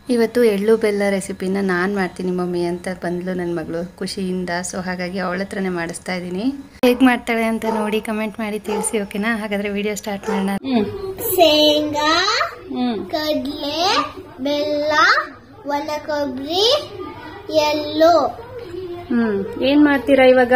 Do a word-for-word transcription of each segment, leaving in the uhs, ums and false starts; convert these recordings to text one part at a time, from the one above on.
ಇವತ್ತು ಎಳ್ಳು ಬೆಲ್ಲ ರೆಸಿಪಿನ ನಾನು ಮಾಡ್ತೀನಿ ಮಮ್ಮಿ ಅಂತ ಬಂದ್ಲು ನನ್ನ ಮಗಳು ಖುಷಿಯಿಂದ. ಸೊ ಹಾಗಾಗಿ ಅವಳ ಹತ್ರನೇ ಮಾಡಿಸ್ತಾ ಇದ್ದೀನಿ. ಹೇಗೆ ಮಾಡ್ತಾಳೆ ಅಂತ ನೋಡಿ ಕಮೆಂಟ್ ಮಾಡಿ ತಿಳಿಸಿ, ಓಕೆನಾ? ಹಾಗಾದ್ರೆ ವಿಡಿಯೋ ಸ್ಟಾರ್ಟ್ ಮಾಡೋಣ. ಶೇಂಗಾ, ಕಡಲೆ, ಬೆಲ್ಲ, ಒಣ ಕೊಬ್ಬರಿ, ಎಳ್ಳು. ಹ್ಮ್ ಏನ್ ಮಾಡ್ತೀರಾ ಇವಾಗ?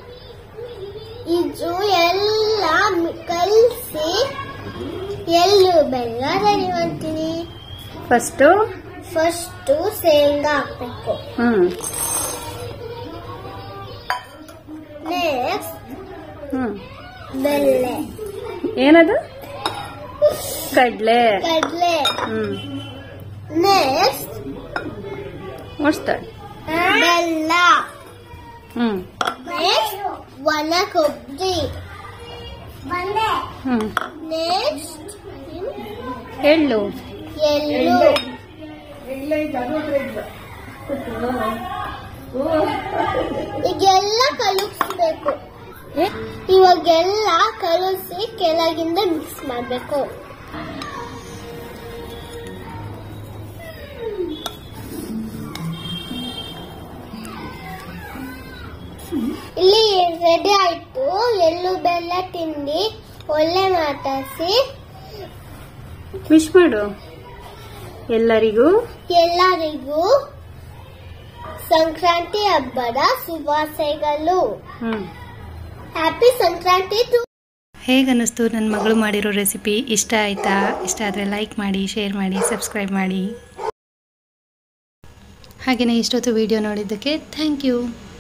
ಇದು ಎಲ್ಲ ಕಲಸಿ ಎಳ್ಳು ಬೆಲ್ಲ ರೆಡಿ ಮಾಡ್ತೀನಿ. ಫಸ್ಟ್ ಫಸ್ಟ್ ಶೇಂಗಾ ಹಾಕ್ಬೇಕು. ಹ್ಮ್ ನೆಕ್ಸ್ಟ್ ಹ್ಮ್ ಬೆಲ್ಲ. ಏನದು? ಕಡ್ಲೆ. ಕಡಲೆ. Hmm next what's that? ಬೆಲ್ಲ. ಹ್ಮ್ ನೆಕ್ಸ್ಟ್ ಒಣ ಕೊಬ್ಬರಿ. ಹ್ಮ್ ನೆಕ್ಸ್ಟ್ ಎಳ್ಳು. ಎಳ್ಳು. ಈಗೆಲ್ಲ ಕಲುಸ್ಬೇಕು. ಇವಾಗೆಲ್ಲ ಕಲಸಿ ಕೆಳಗಿಂದ ಮಿಕ್ಸ್ ಮಾಡಬೇಕು. ಇಲ್ಲಿ ರೆಡಿ ಆಯ್ತು ಎಳ್ಳು ಬೆಲ್ಲ ತಿಂಡಿ. ಒಳ್ಳೆ ಮಾತಾಡಿಸಿ ವಿಶ್ ಮಾಡು ಎಲ್ಲರಿಗೂ. ಎಲ್ಲರಿಗೂ ಸಂಕ್ರಾಂತಿ ಹಬ್ಬದ ಶುಭಾಶಯಗಳು. Happy Sankranti to. ಹೇಗನ್ನಿಸ್ತು ನನ್ನ ಮಗಳು ಮಾಡಿರೋ ರೆಸಿಪಿ? ಇಷ್ಟ ಆಯ್ತಾ? ಇಷ್ಟ ಆದರೆ ಲೈಕ್ ಮಾಡಿ, ಶೇರ್ ಮಾಡಿ, ಸಬ್ಸ್ಕ್ರೈಬ್ ಮಾಡಿ. ಹಾಗೆಯೇ ಇಷ್ಟೊತ್ತು ವಿಡಿಯೋ ನೋಡಿದ್ದಕ್ಕೆ ಥ್ಯಾಂಕ್ ಯು.